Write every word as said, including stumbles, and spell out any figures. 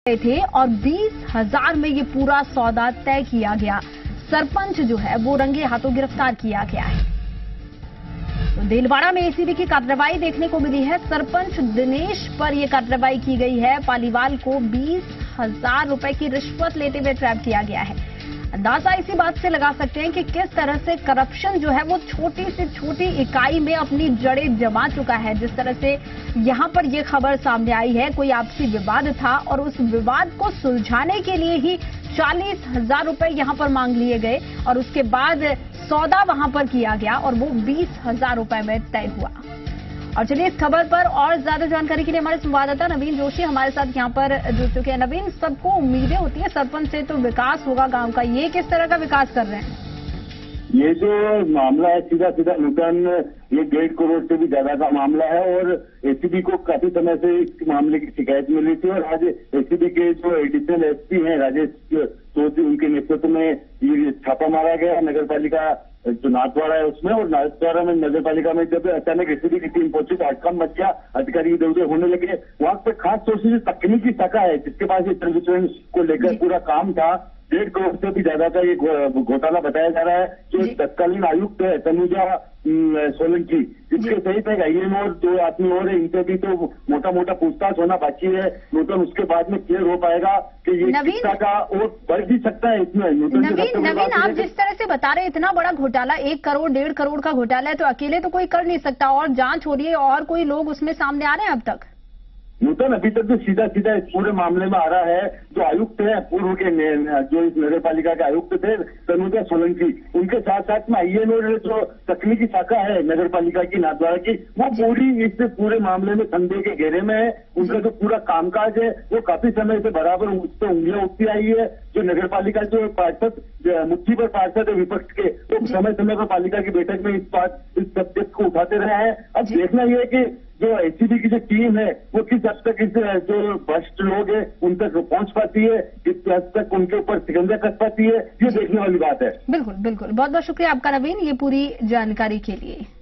थे और बीस हजार में ये पूरा सौदा तय किया गया। सरपंच जो है वो रंगे हाथों गिरफ्तार किया गया है। तो देलवाड़ा में एसीबी की कार्रवाई देखने को मिली है। सरपंच दिनेश पर यह कार्रवाई की गई है। पालीवाल को बीस हजार रुपए की रिश्वत लेते हुए ट्रैप किया गया है। अंदाजा इसी बात से लगा सकते हैं कि किस तरह से करप्शन जो है वो छोटी से छोटी इकाई में अपनी जड़ें जमा चुका है। जिस तरह से यहां पर यह खबर सामने आई है, कोई आपसी विवाद था और उस विवाद को सुलझाने के लिए ही चालीस हजार रुपए यहां पर मांग लिए गए और उसके बाद सौदा वहां पर किया गया और वो बीस हजार रुपए में तय हुआ। और चलिए इस खबर पर और ज्यादा जानकारी के लिए हमारे संवाददाता नवीन जोशी हमारे साथ यहां पर जुड़ चुके हैं। नवीन, सबको उम्मीदें होती है सरपंच से तो विकास होगा गांव का, ये किस तरह का विकास कर रहे हैं? ये जो मामला है सीधा सीधा नूतन ये डेढ़ करोड़ से भी ज्यादा का मामला है और एसीबी को काफी समय से इस मामले की शिकायत मिली थी और आज एसीबी के जो एडिशनल एसपी हैं राजेश चौधरी, उनके नेतृत्व में ये छापा मारा गया नगर पालिका जो नाथद्वारा है उसमें। और नाथद्वारा में नगर पालिका में जब अचानक एसीबी की टीम पहुंची तो हड़कंप मच गया, अधिकारी इधर उधर होने लगे। वहां पे खास तौर से जो तकनीकी शाखा है जिसके पास ये सर्विस को लेकर पूरा काम था, डेढ़ करोड़ से भी ज्यादा का ये घोटाला बताया जा रहा है। जो तत्कालीन आयुक्त है तनुजा सोलंकी, इसके सहित एक आईएम और दो आदमी और है, इनसे भी तो मोटा मोटा पूछताछ होना बाकी है। नूतन उसके बाद में क्लियर हो पाएगा कि ये किस्सा का और बढ़ भी सकता है इसमें। नवीन, नवीन आप जिस तरह से बता रहे हैं इतना बड़ा घोटाला, एक करोड़ डेढ़ करोड़ का घोटाला है तो अकेले तो कोई कर नहीं सकता और जांच हो रही है और कोई लोग उसमें सामने आ रहे हैं अब तक? नूतन अभी तक जो सीधा सीधा इस पूरे मामले में आ रहा है, जो आयुक्त है पूर्व के जो इस नगर पालिका के आयुक्त थे तनुजा सोलंकी, उनके साथ साथ में आईएन और जो तकनीकी शाखा है नगर पालिका की नाथद्वारा की, वो पूरी इस पूरे मामले में संदेह के घेरे में है। उनका जो पूरा कामकाज है वो काफी समय से बराबर उस पर उंगलियां उठती आई है। जो नगर पालिका जो पार्षद मुट्ठी पर पार्षद है विपक्ष के, तो समय समय पर पालिका की बैठक में इस बात इस सब्जेक्ट को उठाते रहे हैं। अब देखना यह है कि जो एसीबी की जो टीम है वो किस हद तक इस जो भ्रष्ट लोग हैं उन तक पहुंच पाती है, किस हद तक उनके ऊपर शिकंजा कस पाती है, ये देखने वाली बात है। बिल्कुल बिल्कुल, बहुत बहुत शुक्रिया आपका नवीन ये पूरी जानकारी के लिए।